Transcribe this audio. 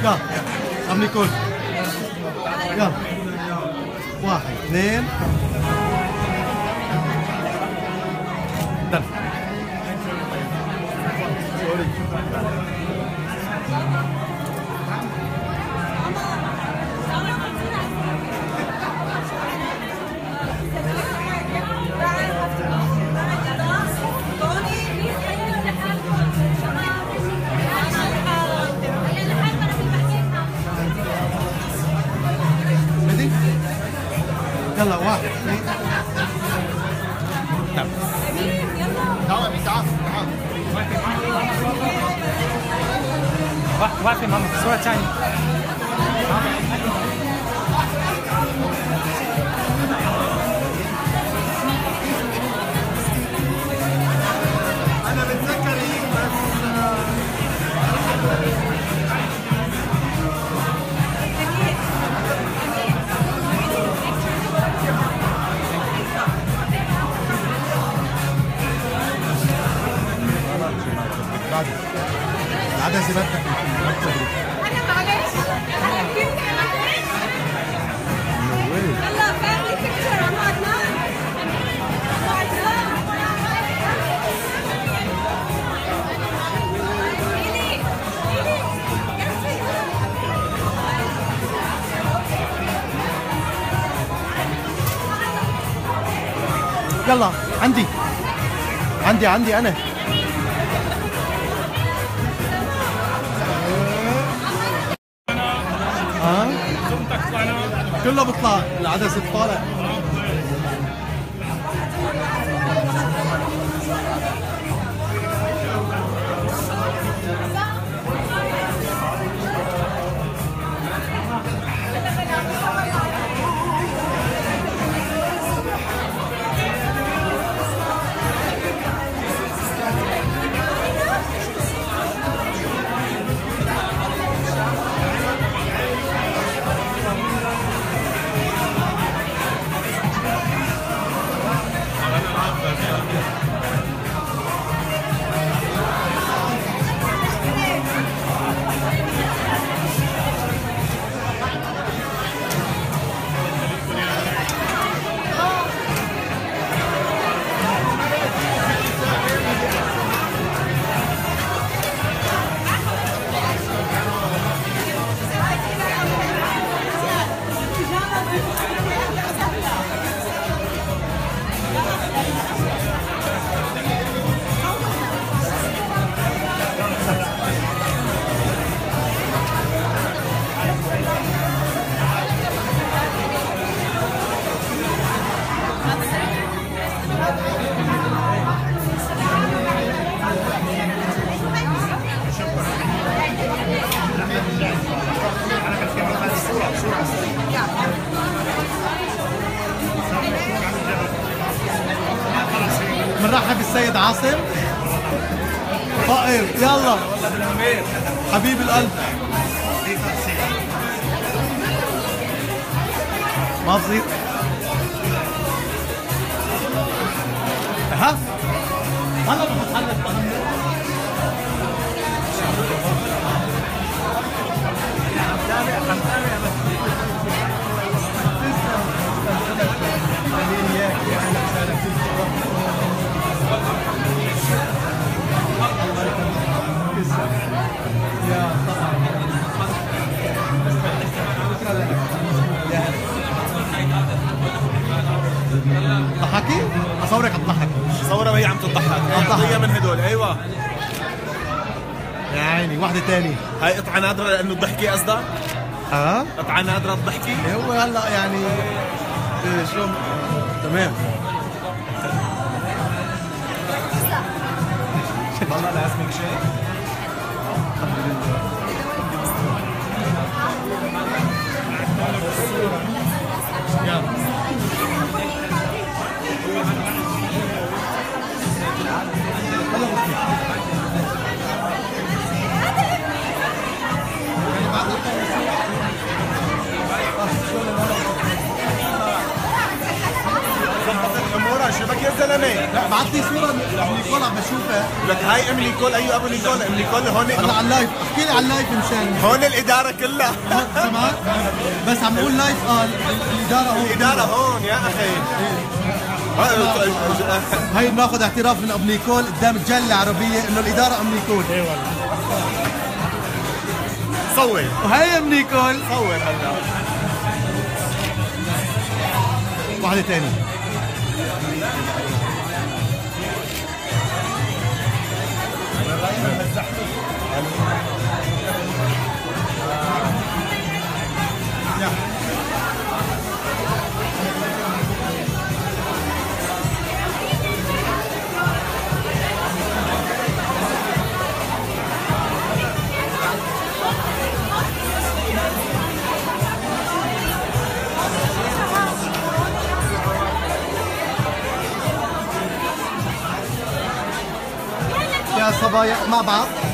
يلا عم نيكول يلا 1 2 دن يلا 1 2 تعال تعال واقفين ماما صورة ثانية. أنا بتذكر هيك بس بعد زبالتك انا معلش انا كنت يلا فاميلي بيكتشر يلا عندي انا كله بيطلع العدسة طالع بنرحب بالسيد عاصم طائر يلا حبيب القلب ما بصير ها هلا بتحلف ضحكي؟ اصورك تضحك صورة وهي عم تضحك هي من هدول ايوه يا عيني واحدة تاني هاي قطعة نادرة لانه الضحكي قصدك؟ قطعة نادرة الضحكي؟ هو هلا يعني شو تمام والله لازمك شيء؟ الحمد لله امورها شبك يا زلمه لا بعت لي صورة نيكول عم بشوفها لك هاي ام نيكول. ايوه ابو نيكول. ام نيكول هون. هلا على اللايف، احكي لي على اللايف مشان هون الاداره كلها. سمعت؟ بس عم نقول لايف. الاداره هون. الاداره هون يا اخي. هي بناخذ اعتراف من ابو نيكول قدام الجاليه العربيه انه الاداره ام نيكول. اي والله. صور. وهي ام نيكول. صور هلا. واحده ثانيه. يا صبايا مع بعض.